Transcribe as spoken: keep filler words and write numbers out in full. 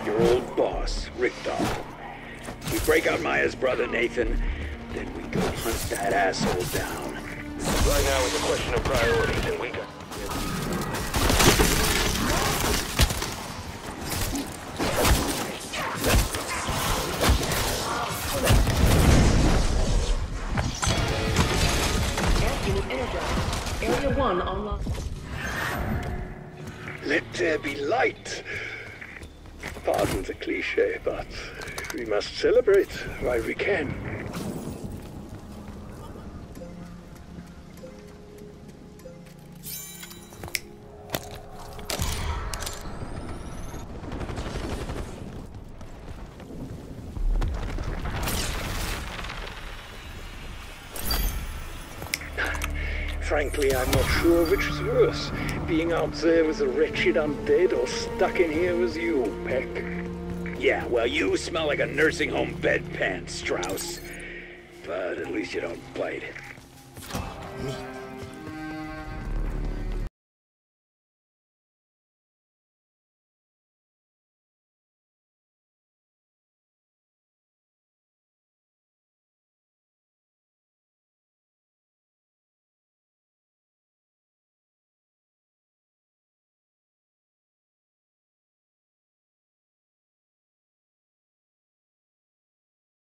Your old boss, Richter. We break out Maya's brother, Nathan, then we go hunt that asshole down. Right now it's a question of priorities, and we got... Area one online. Let there be light. Pardon the cliche, but we must celebrate while we can. Frankly, I'm not sure which is worse, being out there with the wretched undead or stuck in here with you, Peck. Yeah, well, you smell like a nursing home bedpan, Strauss. But at least you don't bite. Me.